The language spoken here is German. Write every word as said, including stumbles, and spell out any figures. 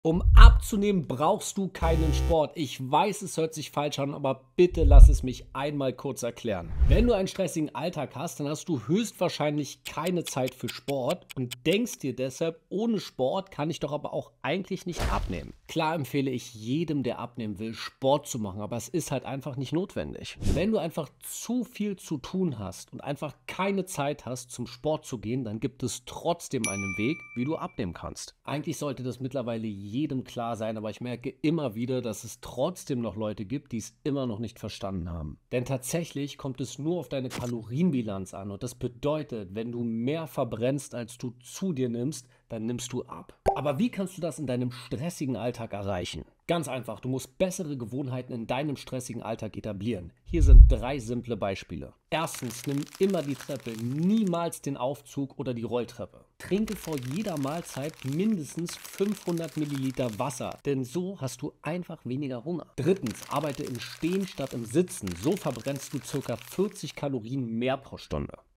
Um abzunehmen, brauchst du keinen Sport. Ich weiß, es hört sich falsch an, aber bitte lass es mich einmal kurz erklären. Wenn du einen stressigen Alltag hast, dann hast du höchstwahrscheinlich keine Zeit für Sport und denkst dir deshalb, ohne Sport kann ich doch aber auch eigentlich nicht abnehmen. Klar empfehle ich jedem, der abnehmen will, Sport zu machen, aber es ist halt einfach nicht notwendig. Wenn du einfach zu viel zu tun hast und einfach keine Zeit hast, zum Sport zu gehen, dann gibt es trotzdem einen Weg, wie du abnehmen kannst. Eigentlich sollte das mittlerweile jedem klar sein, aber ich merke immer wieder, dass es trotzdem noch Leute gibt, die es immer noch nicht verstanden haben. Denn tatsächlich kommt es nur auf deine Kalorienbilanz an und das bedeutet, wenn du mehr verbrennst, als du zu dir nimmst, dann nimmst du ab. Aber wie kannst du das in deinem stressigen Alltag erreichen? Ganz einfach, du musst bessere Gewohnheiten in deinem stressigen Alltag etablieren. Hier sind drei simple Beispiele. Erstens, nimm immer die Treppe, niemals den Aufzug oder die Rolltreppe. Trinke vor jeder Mahlzeit mindestens fünfhundert Milliliter Wasser, denn so hast du einfach weniger Hunger. Drittens, arbeite im Stehen statt im Sitzen. So verbrennst du ca. vierzig Kalorien mehr pro Stunde.